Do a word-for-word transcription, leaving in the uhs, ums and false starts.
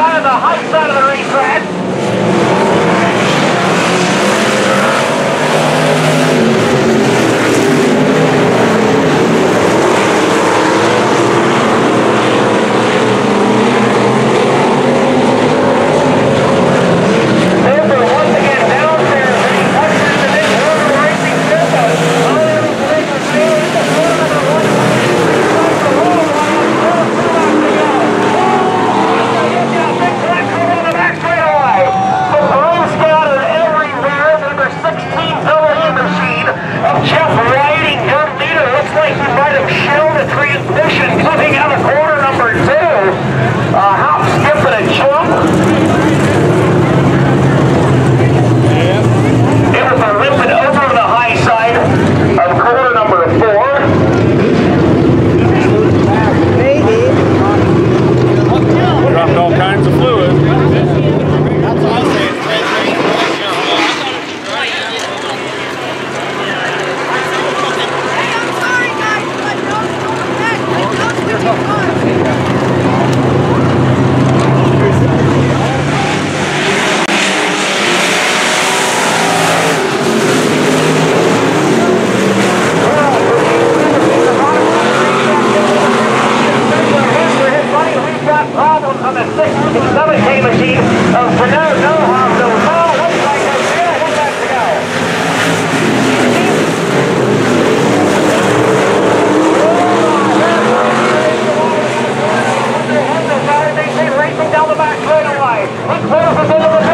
high on the high side of the racetrack. On the six seven K machine of Bernard Nohoff, so Paul looks like they're still one back to go. They say racing down the back straightaway. He closes into the